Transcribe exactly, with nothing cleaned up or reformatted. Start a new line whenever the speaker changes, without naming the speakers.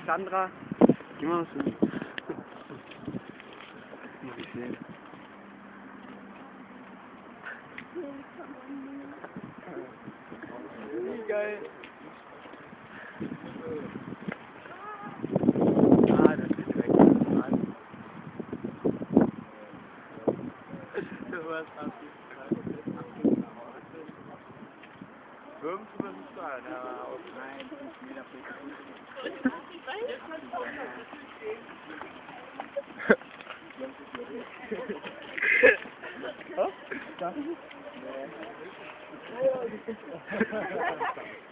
Sandra. Geh mal was hin. Muss ich sehen. Wie geil. Ah, das ist direkt an. Du hast irgendwo ist es da, aber auch nein, fünf Meter Oh, da ist es.